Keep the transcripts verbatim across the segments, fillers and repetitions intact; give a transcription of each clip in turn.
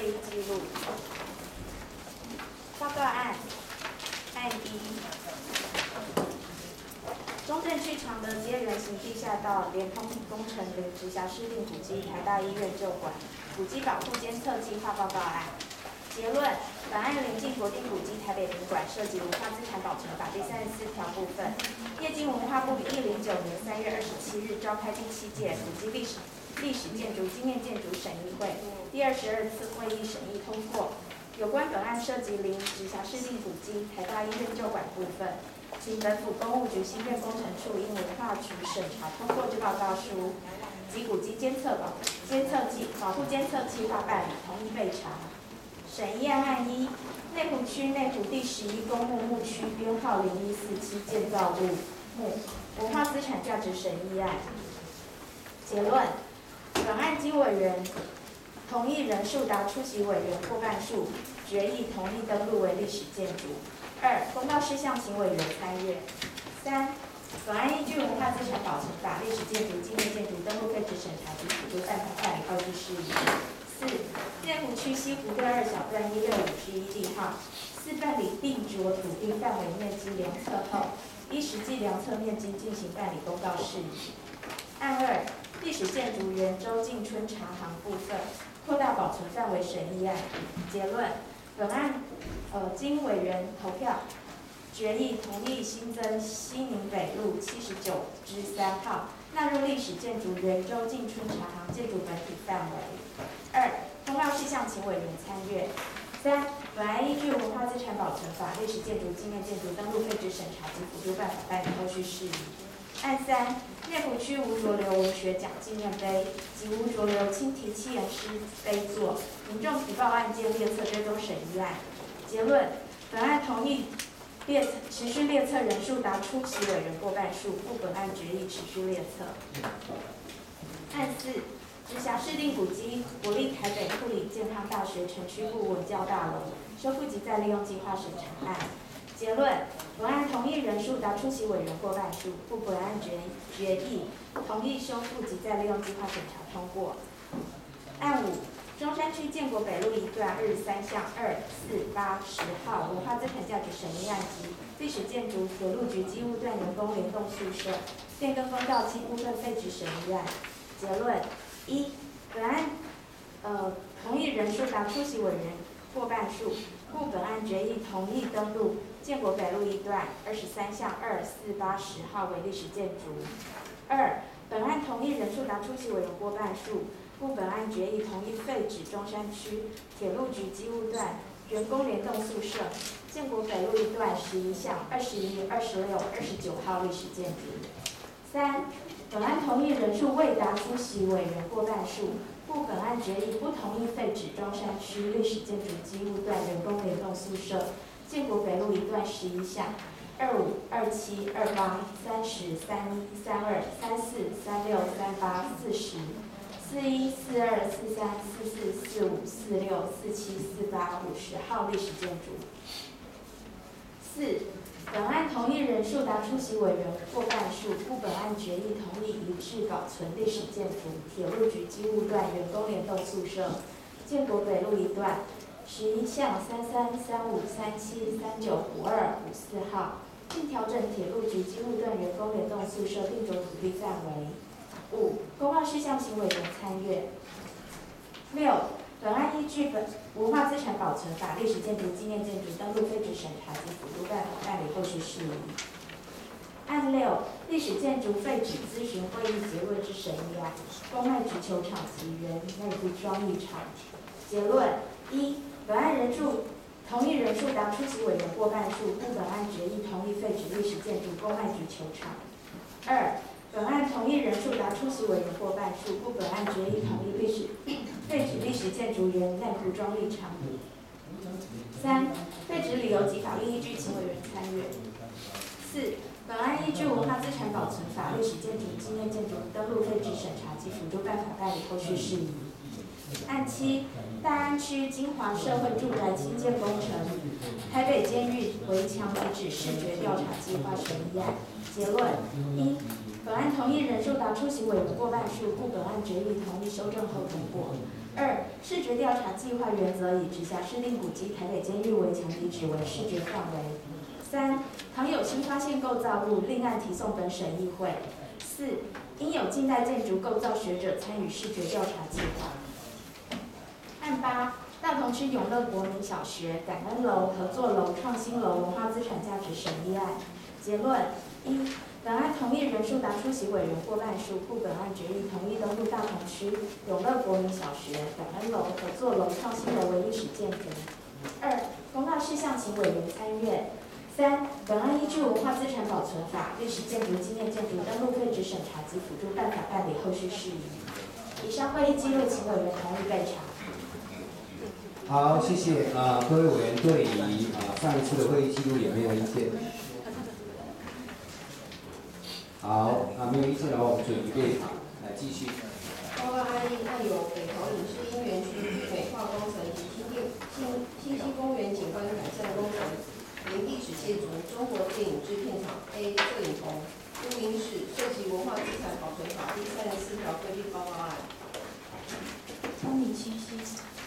会议记录。报告案：案一，中正区常德街人行地下道连通工程林直辖市定古迹台大医院旧馆古迹保护监测计划报告案。结论：本案临近国定古迹台北领馆涉及文化资产保存法第三十四条部分，业经文化部于一零九年三月二十七日召开第七届古迹历史历史建筑纪念建筑审议会第二十二次会议审议通过有关本案涉及林直辖市定古迹台大医院旧馆部分，请本府公务局新建工程处因文化局审查通过之报告书及古迹监测保监测计保护监测计划办理，同意备查。审议案案一，内湖区内湖第十一公墓墓区编号零一四七建造物墓文化资产价值审议案。结论：本案经委员同意人数达出席委员过半数，决议同意登录为历史建筑。二、公告事项请委员参阅。三、本案依据文化资产保存法历史建筑纪念建筑登录废止审查及辅助办法办理后续事宜。四、内湖区西湖段二小段一六五之一地号，四办理定着土地范围面积量测后，依实际量测面积进行办理公告事宜。案二，历史建筑原周进春茶行部分扩大保存范围审议案。结论：本案呃经委员投票决议同意新增西宁北路七十九之三号纳入历史建筑原周进春茶行建筑本体范围。二、公告事项请委员参阅。三、本案依据文化资产保存法历史建筑纪念建筑登录废止审查及辅助办法办理后续事宜。案三，内湖区吴浊流文学奖纪念碑及吴浊流亲题七言诗碑作民众提报案件列册追踪审议案。结论：本案同意列持续列册人数达出席委员过半数，故本案决议持续列册。案四，直辖市定古迹国立台北护理健康大学城区部文教大楼修复及再利用计划审查案。结论：本案同意人数达出席委员过半数，故本案决决议同意修复及再利用计划审查通过。案五，中山区建国北路一段二十三巷二、四、八、十号文化资产价值审议案及历史建筑铁路局机务段员工联动宿舍变更公告期部分废止审议案。结论：一、本案呃同意人数达出席委员过半数，故本案决议同意登录建国北路一段二十三巷二、四、八、十号为历史建筑。二、本案同意人数达出席委员过半数，故本案决议同意废止中山区铁路局机务段员工联动宿舍建国北路一段十一巷二十一、二十六、二十九号历史建筑。三、本案同意人数未达出席委员过半数，故本案决议不同意废止中山区历史建筑机务段员工联动宿舍建国北路一段十一巷二五、二七、二八、三十、三一、三二、三四、三六、三八、四十、四一、四二、四三、四四、四五、四六、四七、四八、五十号历史建筑。四、本案同意人数达出席委员过半数，故本案决议同意一致保存历史建筑铁路局机务段员工联动宿舍建国北路一段十一巷三三、三五、三七、三九、五二、五四号，并调整铁路局机务段员工联动宿舍定着土地范围。五、公告事项请委员参阅。六、本案依据本文化资产保存法历史建筑纪念建筑登录废止审查及辅助办法办理后续事宜。案六，历史建筑废止咨询会议结论之审议案，公卖局球场及原内部庄艺场。结论：一、本案人数同意人数达出席委员过半数，故本案决议同意废止历史建筑公卖局球场。二、本案同意人数达出席委员过半数，故本案决议同意历史废止历史建筑原内湖庄立场。三、废止理由及法律依据，请委员参阅。四、本案依据文化资产保存法历史建筑纪念建筑登录废止审查及辅助办法办理后续事宜。案七，大安区金华社会住宅新建工程台北监狱围墙遗址视觉调查计划审议案。结论：一、本案同意人数达达出席委员过半数，故本案决议同意修正后通过。二、视觉调查计划原则以直辖市定古迹台北监狱为强敌指为视觉范围。三、倘有新发现构造物，另案提送本审议会。四、应有近代建筑构造学者参与视觉调查计划。案八。大同区永乐国民小学、感恩楼、合作楼、创新楼文化资产价值审议案。结论：一、本案同意人数达出席委员过半数，故本案决议同意登录大同区永乐国民小学、感恩楼、合作楼、创新楼为历史建筑。二、公告事项请委员参阅。三、本案依据《文化资产保存法》、历史建筑、纪念建筑登录废止审查及辅助办法办理后续事宜。以上会议记录，请委员同意备查。 好，谢谢啊、呃，各位委员对于啊、呃、上一次的会议记录有没有意见？好，啊没有意见的话，我们就预备好来继续。 报告案例案有北投影视音园区绿美化工程及新店新新兴公园景观改善工程，林历史建筑中国电影制片厂 A 摄影棚，录音室涉及文化资产保存法第三十四条规定报告案。 张李清晰。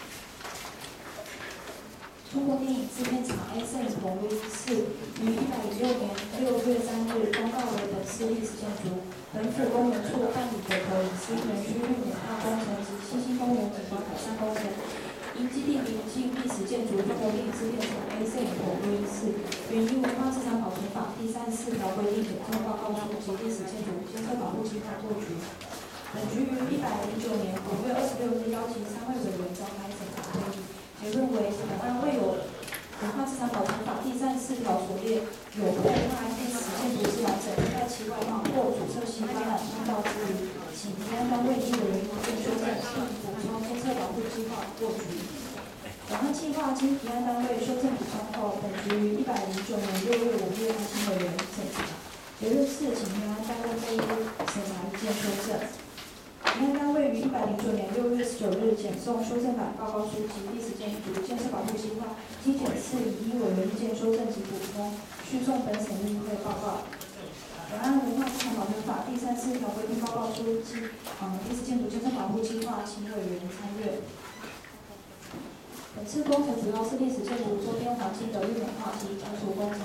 中国电影制片厂 A 摄影棚录音室于一百零六年六月三日公告为本市历史建筑，本府公园处办理北投影视园区绿美化工程及新兴公园景观改善工程，因基地临近历史建筑中国电影制片厂 A 摄影棚录音室，原依文化资产保存法第三十四条规定检重报告书及历史建筑监测保护计划获取。本局于一百零九年五月二十六日邀请三位委员召开审查会议。结论为本案未有文化资产保存法第三十四条所列有破坏历史建筑之完整、带其外貌或阻塞其发展通道之余，请提案单位依委员意见修正并补充监测保护计划获取。本案计划经提案单位修正补充后，本局于一百零九年六月五日邀请委员审查。结论是，请提案单位会议审查意见修正。提案单位于一百零九年六月十九日检送修正版报告书及历史建筑建设保护计划，经检视已依委员意见修正及补充，续送本审议会报告。本案文化资产保存法第三十四条规定报告书及嗯历史建筑建设保护计划，请委员参阅。本次工程主要是历史建筑周边环境的绿美化及拆除工程。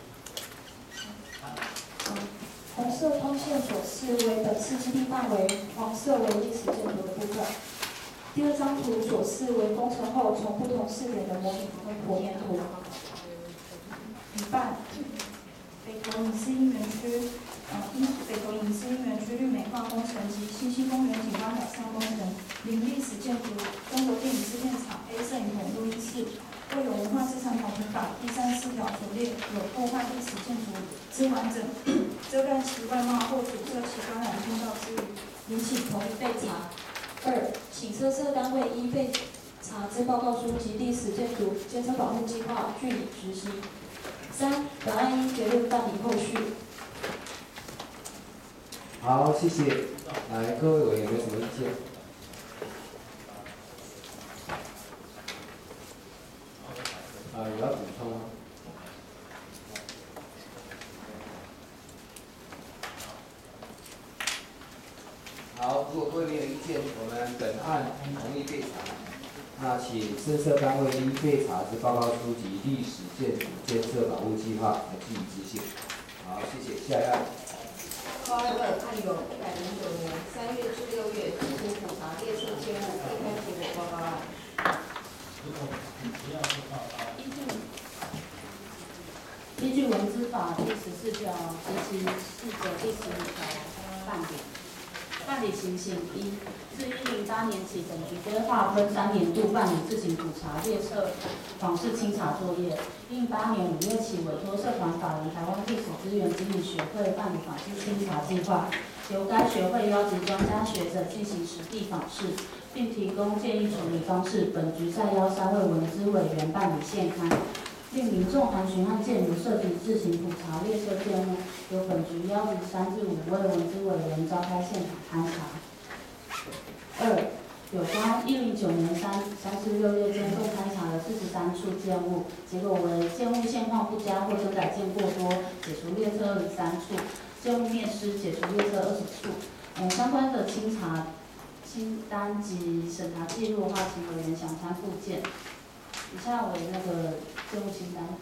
嗯红色通线所示为本次基地范围，黄色为历史建筑的部分。第二张图所示为工程后从不同试点的模拟剖面图。一半，北投影视音园区，呃，因北投影视音园区绿美化工程及新兴公园景观改善工程，林历史建筑中国电影制片厂 A 摄影棚录音室。未有文化资产保存法第三十四条所列有破坏历史建筑之完整、遮盖其外貌或阻塞其发展通道之余，引起同意备查。二、请涉涉单位依备查之报告书及历史建筑监测保护计划据理执行。三、本案依结论办理后续。 好，谢谢。来，各位委员有没有什么意见？啊，有要补充吗？好，如果各位没有意见，我们本案同意备查。那请涉涉单位依备查之报告书及历史建筑监测保护计划来据以执行。好，谢谢。下一案。 报告案案有一百零九年三月至六月进行普查列车建物地勘结果报告案。 依据文资法第十四条及其四则第十五条办理。办理情形一，自一零八年起，本局规划分三年度办理自行普查列册访视清查作业。一零八年五月起，委托社团法人台湾历史资源经理学会办理访视清查计划，由该学会邀集专家学者进行实地访视，并提供建议处理方式。本局再邀三位文资委员办理现勘。令民众函询案件如涉及自行普查列车建物，由本局邀集三至五位文资委员召开现场勘查。二、有关一零九年三三至六月监控勘查的四十三处建物，结果为建物现况不佳或更改件过多，解除列车二十三处；建物灭失，解除列车二十处。而嗯，相关的清查清单及审查记录的话，请委员详参附件。以下为那个业务清单。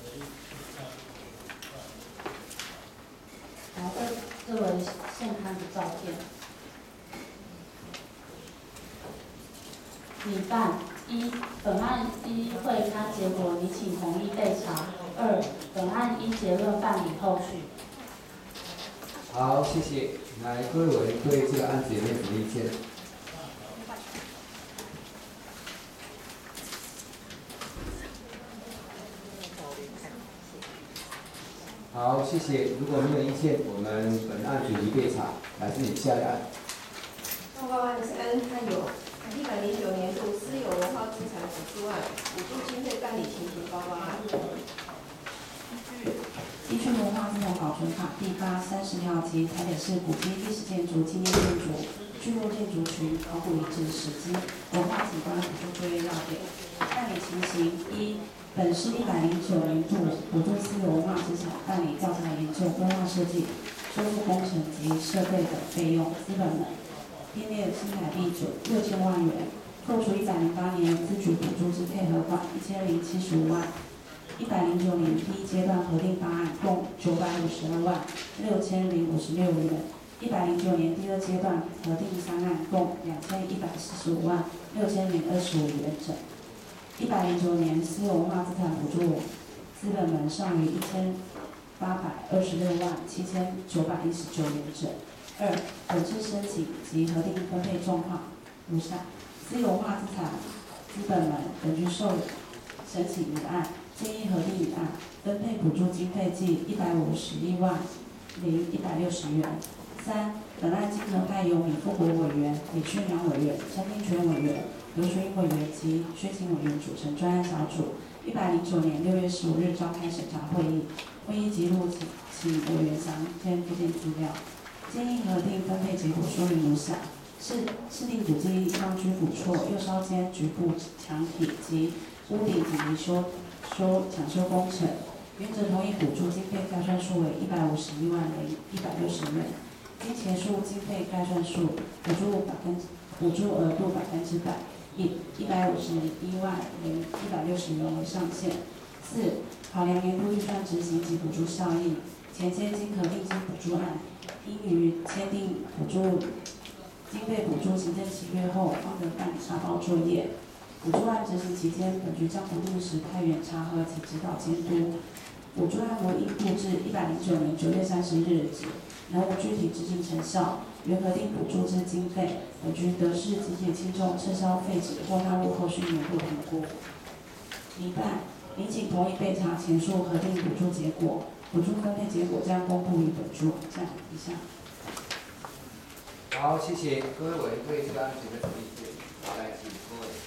然后这这为现刊的照片。拟办一，本案依会刊结果，拟请同意备查。二，本案依结论办理后续。 好，谢谢。来，各位委员对这个案子有没有什么意见？好，谢谢。如果没有意见，我们本案主题备查。来自你下一案。 报告案三，案有一百零九年度私有文化资产补助案，补助经费办理情形报告案。 依据文化资产保存法第八三十条及台北市古迹历史建筑、纪念建筑、聚落建筑群、考古遗址、史迹、文化景观补助作业要点。办理情形一，本市一百零九年度补助私有文化资产办理调查研究、规划设计、修复工程及设备等费用资本额编列新台币九六千万元，扣除一百零八年资局补助之配合款一千零七十五万。一百零九年第一阶段核定方案共九百五十二万六千零五十六元，一百零九年第二阶段核定三案共两千一百四十五万六千零二十五元整。一百零九年私有文化资产补助资本门上于一千八百二十六万七千九百一十九元整。二、本次申请及核定分配状况如下：私有文化资产资本门根据受申请一案。建议核定一案分配补助经费计一百五十一万零一百六十元。三、本案经核派由米富国委员、李训良委员、陈定全委员、刘水英委员及薛勤委员组成专案小组。一百零九年六月十五日召开审查会议，会议记录请请委员详见附件资料。建议核定分配结果说明如下：市市定古迹当区补错右烧间局部墙体及屋顶紧急修。修抢修工程，原则同意补助经费概算数为一百五十一万零一百六十元，经前述经费概算数，补助百分补助额度百分之百，以一百五十一万零一百六十元为上限。四、考量年度预算执行及补助效益，前签经核定之补助案，应于签订补助经费补助行政契约后，方得办理查报作业。补助案执行期间，本局将不定时派员查核及指导监督。补助案如应布至一百零九年九月三十日止，仍无具体执行成效，原核定补助之经费，本局得视集体轻重撤销废止或纳入后续年度评估。拟办，拟请同意备查前述核定补助结果，补助分配结果将公布于本局网站。以上。 好，谢谢各位委员对这个案子的意见。来，请各位。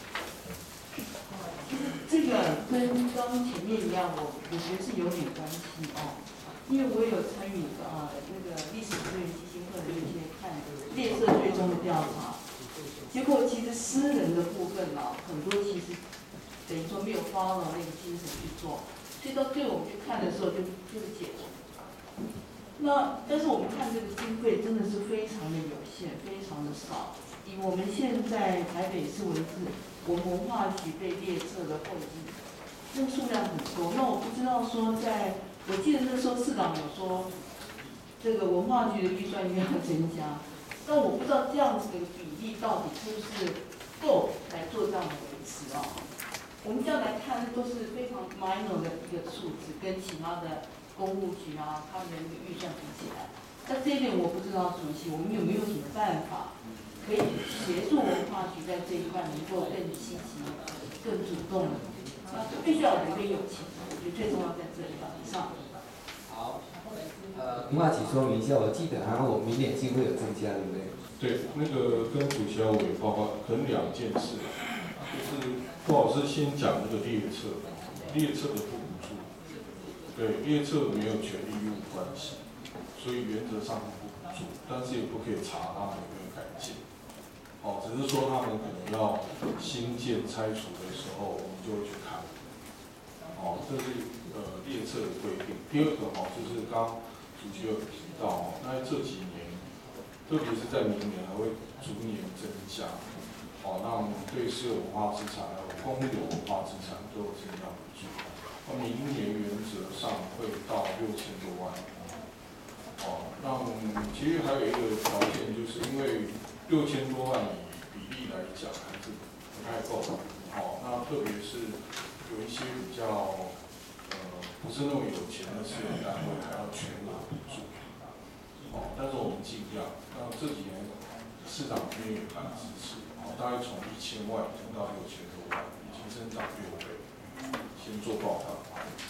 这个跟刚前面一样，我我觉得是有点关系哦，因为我有参与啊、呃、那个历史资源基金会的一些看列册追踪的调查，结果其实私人的部分啊，很多其实等于说没有 follow 那个精神去做，所以到最后我们去看的时候就就是解决。那但是我们看这个经费真的是非常的有限，非常的少。以我们现在台北市为例，我们文化局被列册的会议，那个数量很多。那我不知道说在，我记得那时候市长有说，这个文化局的预算应该要增加。但我不知道这样子的比例到底是不是够来做这样的维持啊？我们这样来看，都是非常 minor 的一个数字，跟其他的公务局啊，他们的预算比起来。那这一点我不知道主席，我们有没有什么办法？可以协助文化局在这一块能够更积极、更主动。那必须要人跟有钱，我觉得最重要在这里吧。以上。 好，呃，文化局说明一下，我记得好像我明年经费有增加，对不对？ 对，那个跟主席要委报告，可能两件事，就是杜老师先讲那个列册，列册的不补助，对，列册没有权利义务关系，所以原则上不补助，但是也不可以查他们有没有改进。哦，只是说他们可能要新建拆除的时候，我们就会去看。哦，这是呃列册的规定。第二个哈、哦，就是刚主席有提到哦，那这几年特别是在明年还会逐年增加，哦，让对私有文化资产还有公有文化资产都有增加补助。那明年原则上会到六千多万。哦，那其实还有一个条件，就是因为六千多万以比例来讲还是不太够。哦，那特别是有一些比较呃不是那么有钱的私人单位，还要全额补助。哦，但是我们尽量，那这几年市场这边也蛮支持，哦，大概从一千万增到六千多万，已经增长六倍。先做报告。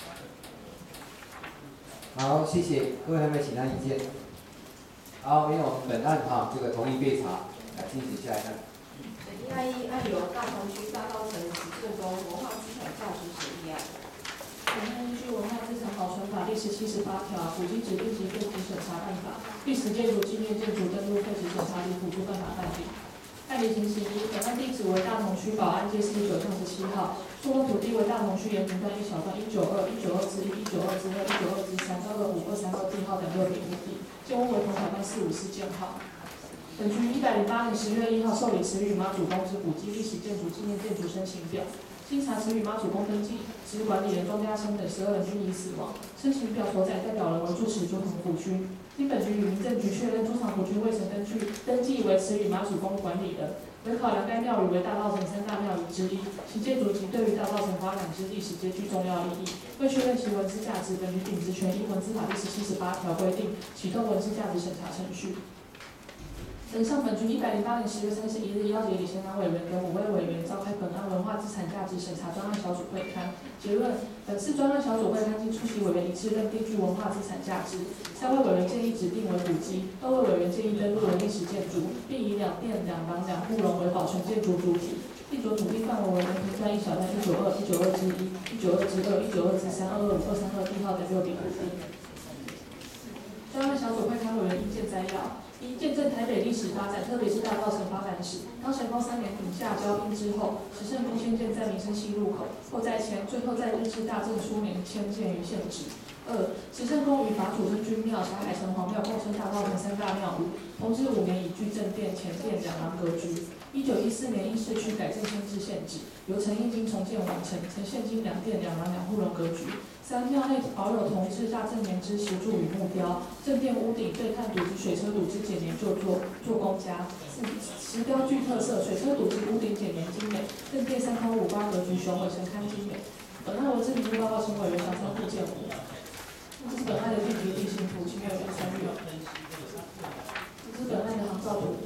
好，谢谢各位，还有没有其他意见？好，没有，本案哈这个同意备查，来进行下一案。 一案一案由大同区大稻埕慈圣宫文化资产价值审议案。 本案依据《文化资产保存法》第十七十八条、古迹指定及废弃审查办法、历史建筑纪念建筑登录废弃审查及辅助办法办理。办理情形一，本案地址为大同区保安街四十九巷十七号，所有土地为大同区延平段一小段一九二、一九二之一、一九二之二、一九二之三、二二五、二三二地号等六点五地，建物为同条段四五四建号。本局一百零八年十月一号受理慈屿妈祖宫之古迹历史建筑纪念建筑申请表。经查，慈屿妈祖宫登记之管理人庄家称等十二人均已死亡，申请表所载代表人为住持朱腾福君。经本局与民政局确认，朱腾福君未曾登记登记为慈屿妈祖宫管理人，为考量该庙宇为大稻埕三大庙宇之一，其建筑及对于大稻埕发展之历史皆具重要意义。为确认其文资价值，本局秉职权依文资法第十七十八条规定，启动文资价值审查程序。本上本局一百零八年十月三十一日，邀请李贤南委员等五位委员召开本案文化资产价值审查专案小组会勘。结论：本次专案小组会勘经出席委员一致认定具文化资产价值。三位委员建议指定为古迹，二位委员建议登录为历史建筑，并以两殿、两廊、两护龙为保存建筑主体。地着土地范围为延平段一小段一九二、一九二之一、一九二之二、一九二之三、二二五、二三二地号等六点五地。专案小组会勘委员意见摘要。一、见证台北历史发展，特别是大稻埕发展史。当成功三年顶下交兵之后，慈圣宫迁建在民生西路口，后在迁，最后在日治大正初年迁建于现址。二、慈圣宫与法主真君庙、霞海城隍庙共称大稻埕三大庙宇。同治五年以具正殿、前殿两廊格局。一九一四年因市区改正迁至现址，由陈义经重建完成，呈现今两殿、两廊、两护龙格局。三、庙内保有同治大正年之石柱与木雕，正殿屋顶对碳堵及水车堵之简年旧作做工加。四、石雕具特色，水车堵及屋顶简年精美，正殿三空五八格局雄伟神龛精美。本案文字评估报告请委员详参附件五。这是本案的地级地形图，请委员参阅。这是本案的航照图。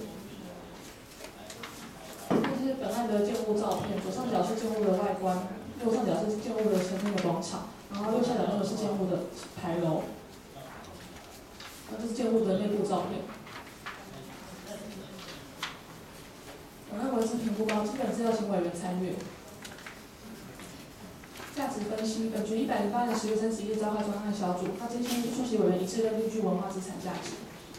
这是本案的建物照片，左上角是建物的外观，右上角是建物的前面的广场。然后右下角那个是建物的牌楼，那这是建物的内部照片。本案文字评估包基本资料请委员参阅。价值分析，本局一百零八年十月三十一日召开专案小组，他今天出席委员一致认定具文化资产价值。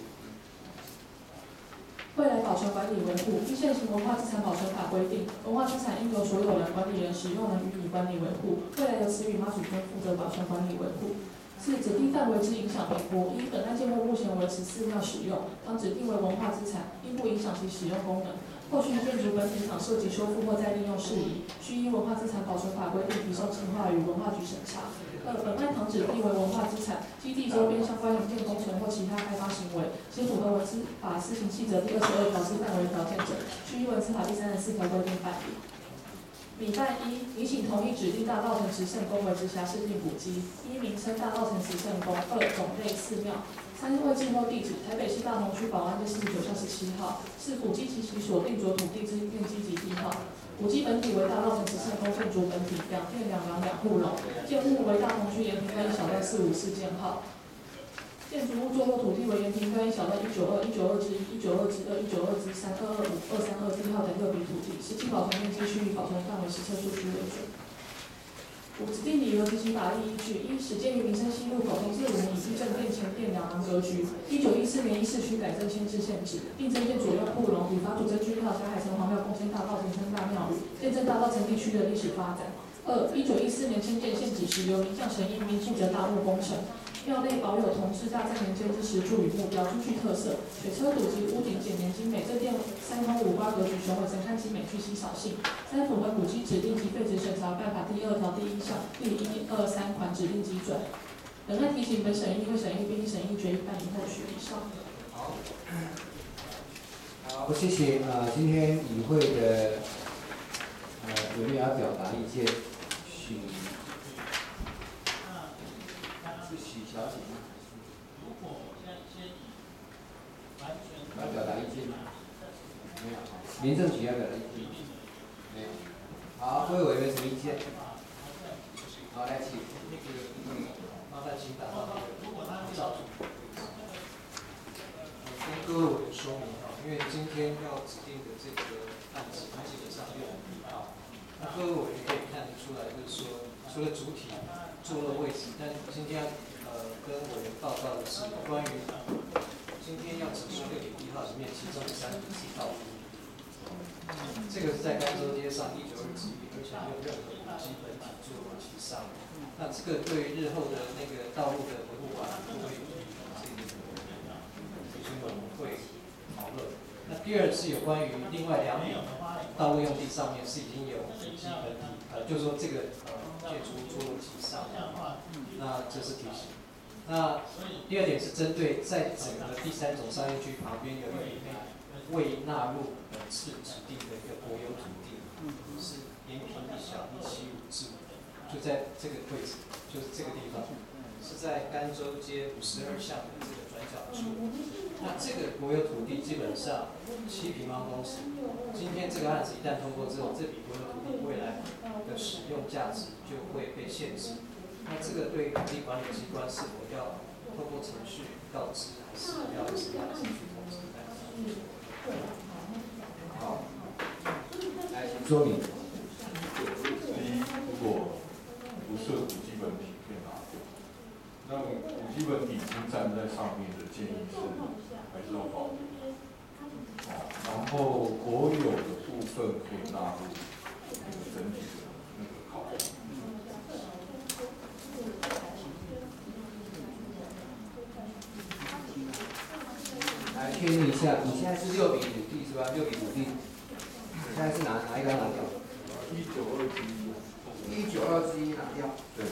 未来保存管理维护，依现行文化资产保存法规定，文化资产应由所有人、管理人、使用人予以管理维护。未来由慈屿妈祖宫负责保存管理维护。四、指定范围之影响评估，依本案建物目前为十四庙使用，当指定为文化资产，应不影响其使用功能。后续建筑本体厂涉及修复或再利用事宜，需依文化资产保存法规定提送计划与文化局审查。二、本案堂指定为文化资产，基地周边相关营建工程或其他开发行为，皆符合文资法施行细则第二十二条之范围条件者，需依文资法第三十四条规定办理。拟办一，拟请同意指定大稻埕慈圣宫为直辖市定古迹。一、名称大稻埕慈圣宫。二、种类寺庙。三、位置或地址：台北市大同区保安街四十九巷十七号。四、古迹及其所定着土地之面积及地号。古迹本体为大稻埕慈圣宫建筑本体，两殿两廊两护龙，建物为大同区延平段一小段四五四建号。建筑物坐落土地为延平段一小段一九二、一九二之一、一九二之二、一九二之三、二二五、二三二地号等六笔土地，实际保存面积须以保存范围实测数据为准。五、指定理由及其法律依据：一、始建于民生西路口，同治五年以具正殿、前殿两廊格局。一九一四年依市区改正迁至现址，并增建左右护龙，与法主真君庙、霞海城隍庙共称大稻埕三大庙宇，见证大稻埕地区的历史发展。二、一九一四年迁建现址时，由名将陈一鸣负责大木工程。 要内保有同事大在年间之实处与目标，具具特色。水车堵及屋顶简年精美，正殿三通五花格局雄伟，神龛精美，具稀少性。三、符合古迹指定及废止审查办法第二条第一项第一二三款指定基准。本案提醒本审议会审议并议审议决议办理后续以上。 好，好，谢谢。呃，今天与会的呃有没有要表达意见？许是许小姐吗？要表达意见吗？没有。民政局要表达意见吗？没有。好，各位委员有什么意见？好，来请。 麻烦请打到那个照片。跟各位委员说明哈，因为今天要指定的这个案子，它基本上六五一号。那各位委员可以看得出来，就是说，除了主体坐落位置，但今天呃跟委员报告的是关于今天要指示六点一号里面其中的三笔是道路。这个是在甘州街上一九二之一，而且没有任何古迹本体坐落其上。那这个对日后的那个道路的维护管理会这个，所以我们会讨论。那第二是有关于另外两笔道路用地上面是已经有古迹本体，呃，就是说这个呃建筑物坐落其上，那这是提醒。那第二点是针对在整个第三种商业区旁边有一笔未纳入本次指定的一个国有土地，是延平一小一七五至五。就在这个位置，就是这个地方，是在甘州街五十二巷的这个转角处。那这个国有土地基本上七平方公尺。今天这个案子一旦通过之后，这笔国有土地未来的使用价值就会被限制。那这个对土地管理机关是否要透过程序告知，还是要什么样的程序通知？ 好，来请说明。 第一，如果不设古迹本体可以拿掉，那古迹本体已经站在上面的建议是还是要保留。哦，然后国有的部分可以纳入那个整体的那个考量。 来确认一下，你现在是六笔土地是吧？六笔土地，现在是哪哪一个拿掉？ 一九二之一。 一九二之一拿掉。 对。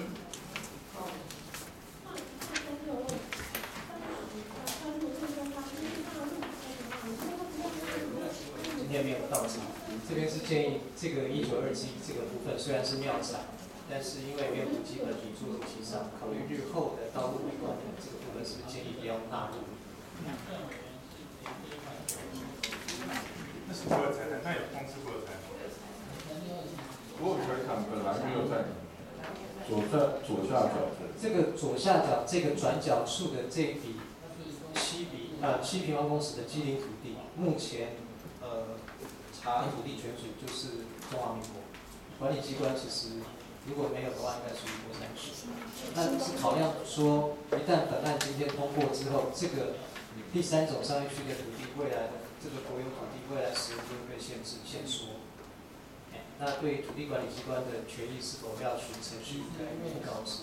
今天没有到这，这边是建议这个一九二之一这个部分虽然是庙产，但是因为没有古迹本体坐落其上，考虑日后的道路维管的这个部分，是不是建议不要纳入？ 那是国有财产，那有公司国有财产。 国有财产本来没有在左在左下角的。 这个左下角这个转角处的这笔七笔呃七平方公尺的基林土地，目前呃查土地权属就是中华民国管理机关，其实如果没有的话，应该属于国产区。那是考量说，一旦本案今天通过之后，这个第三种商业区的土地未来的这个国有土地未来使用就会被限制限缩。那对土地管理机关的权益是否要循程序来告知？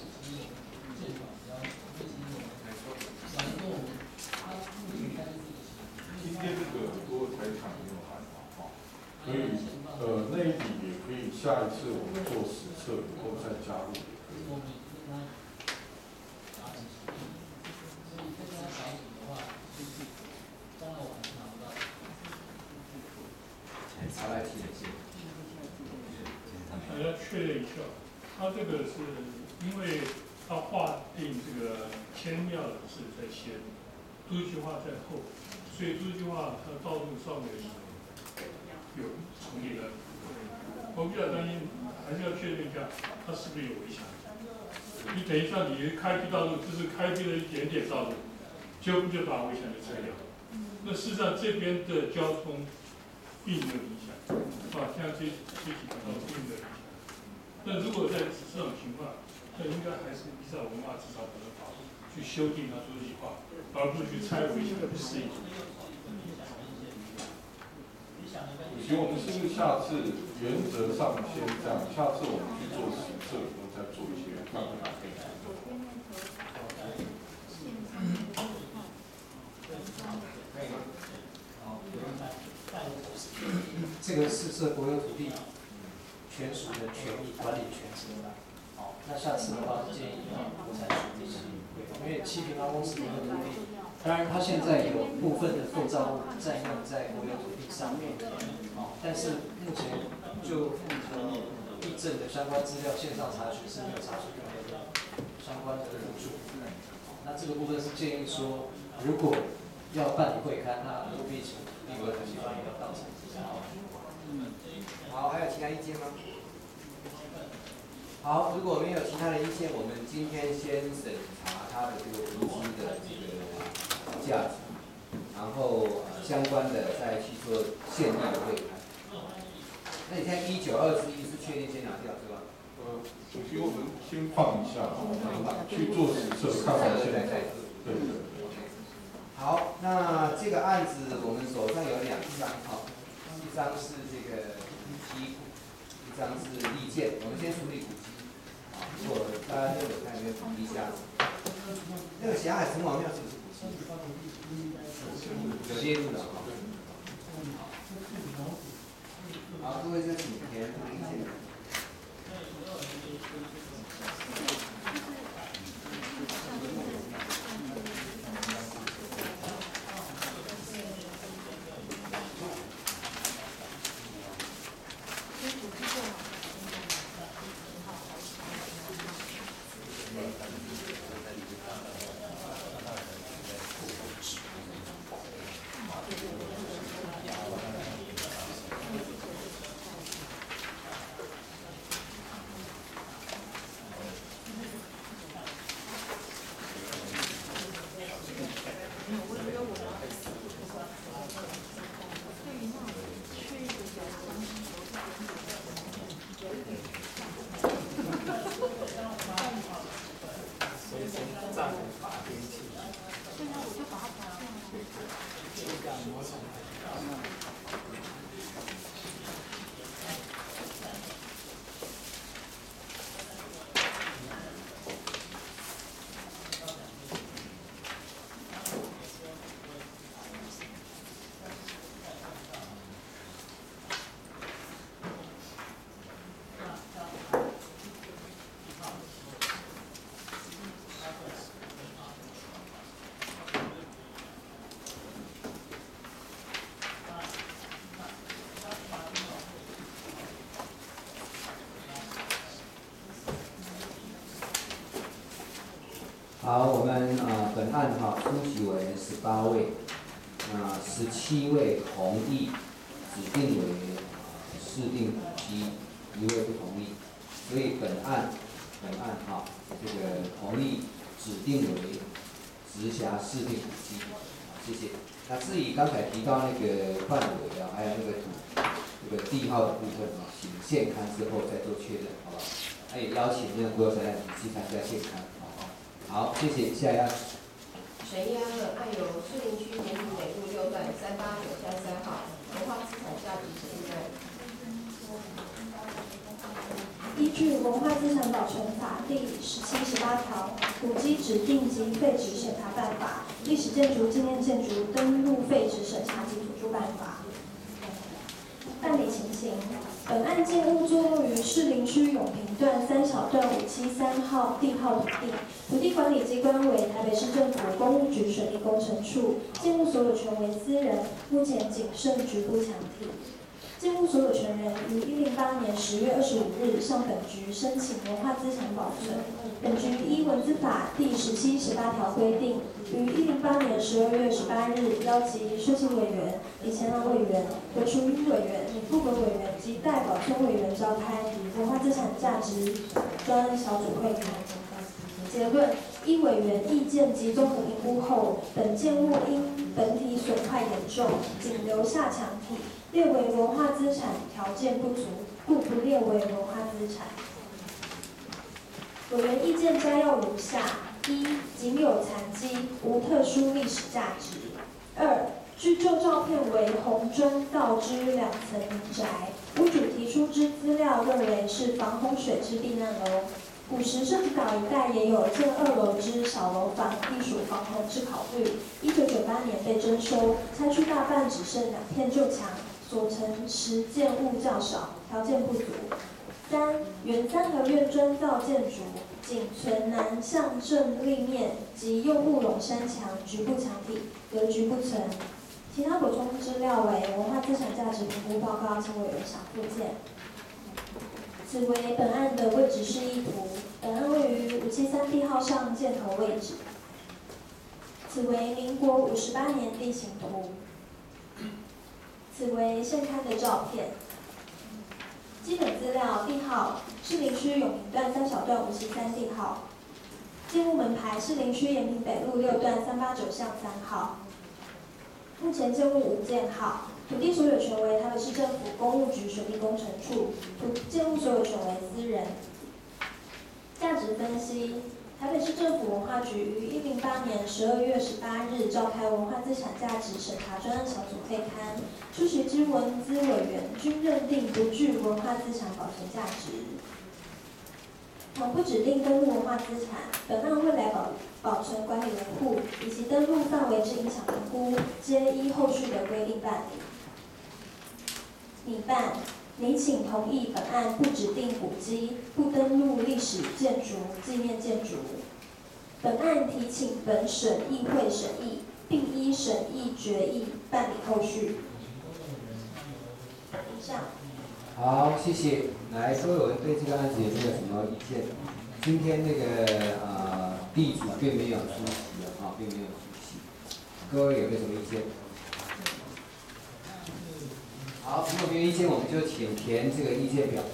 今天这个国有财产没有含嘛，所以呃那一笔也可以下一次我们做实测以后再加入也可以。 好，来提一下。 大家确认一下，他这个是因为他划定这个迁庙的是在先，都计划在后，所以都计划它道路上面有重叠的。我比较担心，还是要确认一下，它是不是有围墙。你等一下，你开辟道路只是开辟了一点点道路，就不就把围墙给拆掉。那事实上这边的交通并没有影响，啊，像这这几条道路并没有影响。那如果在这种情况，那应该还是依照文化资产保存法去修订它都计划，而不是去拆围墙去适应。 以及我们是不是下次原则上先这样，下次我们去做实测以后再做一些看看可以。 这个是涉国有土地权属的权益管理权责的。好，那下次的话建议国产署立即规范，因为七平方公尺的土地，当然它现在有部分的构造物占用在国有土地上面，好，但是目前就呃地震的相关资料线上查询是没有查询任何的相关的辅助。那这个部分是建议说，如果要办理会勘，那务必请立委和地方也要到场。 好，还有其他意见吗？好，如果没有其他的意见，我们今天先审查它的这个无机的这个价值，然后呃相关的再去做现地的会勘。那你现在一九二之一是确定先拿掉是吧？ 呃，主席我们先放一下，去做实测，看看现在。对对对。 好，那这个案子我们手上有两张哈，一张是这个批复，一张是意见。我们先处理古迹。如果大家认为看有没有古迹价值，那个霞海城隍庙是不是古迹？有列入的哈。好，各位就请填意见。好，我们呃本案哈出席为十八位，那十七位同意指定为呃市定古迹，一位不同意，所以本案本案哈这个同意指定为直辖市定古迹，谢谢。那至于刚才提到那个范围啊，还有那个土这个地号的部分啊，请现勘之后再做确认，好不好？那也邀请那个国有财产局去参加现勘。好，谢谢。下一案。 审议案二，案由士林区延平北路六段三八九三三号文化资产价值审议案。 依据《文化资产保存法》第十七、十八条，古迹指定及废止审查办法、历史建筑、纪念建筑登录废止审查及辅助办法。办理情形：本案建物坐落于士林区永平段三小段五七三号地号土地，土地管理机关为台北市政府公务局水利工程处，建物所有权为私人，目前仅剩局部强体。建物所有权人于一零八年十月二十五日向本局申请文化资产保存。本局依文资法第十七、十八条规定，于一零八年十二月十八日邀集设计委员、李乾朗委员、何淑英委员、副本委员及代保村委员召开文化资产价值专案小组会谈。结论：依委员意见及综合评估后，本建物因本体损坏严重，仅留下墙体，列为文化资产条件不足，故不列为文化资产。委员意见摘要如下：一、仅有残迹，无特殊历史价值；二、据旧照片为红砖造之两层民宅，屋主提出之资料认为是防洪水之避难楼。古时社子岛一带也有建二楼之小楼房，亦属防洪之考虑。一九九八年被征收，拆去大半，只剩两片旧墙， 所成实建物较少，条件不足。三、原三合院砖造建筑仅存南向正立面及用木拢山墙局部墙体，格局不成。其他补充资料为文化资产价值评估报告，请委员详附件。此为本案的位置示意图，本案位于五七三 D 号上箭头位置。此为民国五十八年地形图。此为现刊的照片。基本资料：地号士林区永平段三小段五七三 D 号。建物门牌士林区延平北路六段三八九巷三号。目前建物无建号，土地所有权为台北市政府公务局水利工程处，土建物所有权为私人。价值分析：台北市政府文化局于一零八年十二月十八日召开文化资产价值审查专案小组会勘，出席之文资委员均认定不具文化资产保存价值。同不指定登录文化资产，本案未来保保存管理维护以及登录范围之影响评估，皆依后续的规定办理。拟办，拟请同意本案不指定古迹，不登录历史建筑、纪念建筑。本案提请本审议会审议，并依审议决议办理后续。以上。 好，谢谢。来，各位委员对这个案子有没有什么意见？今天那个呃地主并没有出席啊，并没有出席。各位有没有什么意见？好，如果没有意见，我们就请填这个意见表。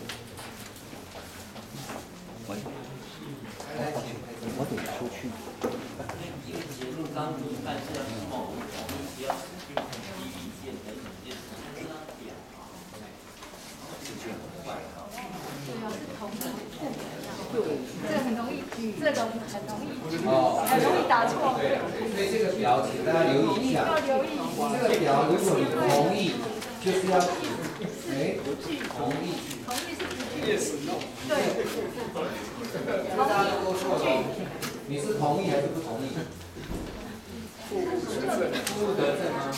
来来，请。我得出去。 因为节目刚一半是要希望我们同意不要使用提意见等等这些这张表啊，是这样快啊。对啊，是同意。对，这个很容易，这个很容易，哦，很容易打错。 对，所以这个表请大家留意一下。 要留意。 这个表如果你同意，就是要哎同意。 同意是不具。 Yes no。对。大家都说了，你是同意还是不同意？不得正吗？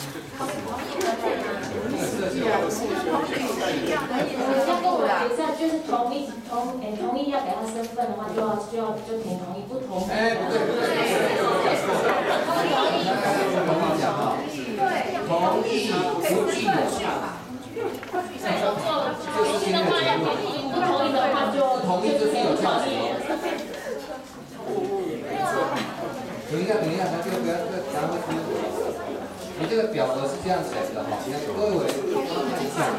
我要跟我决赛就是同意同诶同意要给他身份的话，就要就要就填同意，不同意。 哎，不对不对，同意讲啊，同意不具有效。就是今天的结论。 不同意的话就同意就是有价值。等一下，等一下，他这个不要这个然后听我。你这个表格是这样写的哈，你看各位帮看一下。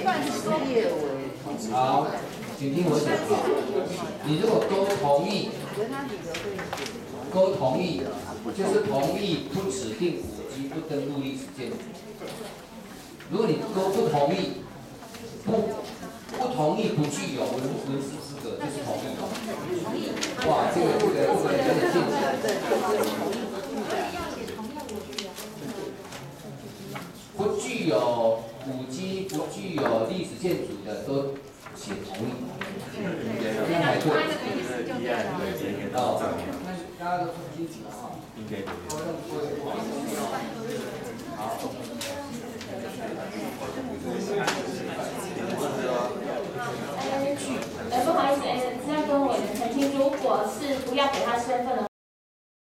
好，请听我讲哈。你如果都同意，都同意，就是同意不指定古迹不登录历史建筑。如果你都不同意，不不同意不具有文文史资格，就是同意。哇，这个这个这个有点见解。不具有古迹、不具有历史建筑的都写同意，这样才对。哦，那大家都听清楚了哈。应该对。好。 哎，不好意思，哎，是要跟委员澄清，如果是不要给他身份的。